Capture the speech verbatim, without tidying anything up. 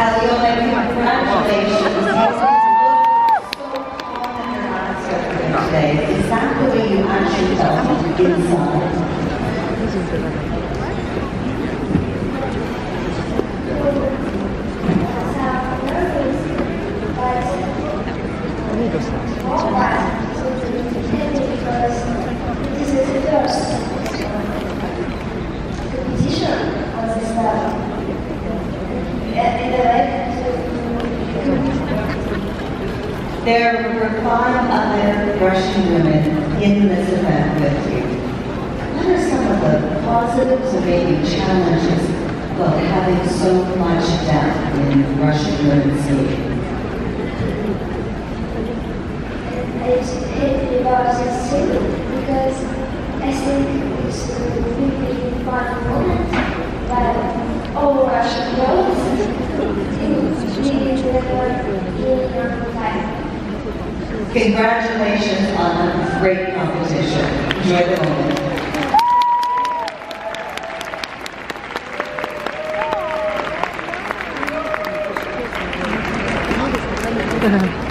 Aliona, congratulations. You look so calm and relaxed over here today. Is that the way you actually felt inside? There were five other Russian women in this event with you. What are some of the positives or maybe challenges about having so much depth in Russian women's skating? It's hated about this city because I think it's a really fun moment, but all Russian girls it's really really young time. Congratulations on a great competition. Enjoy the moment.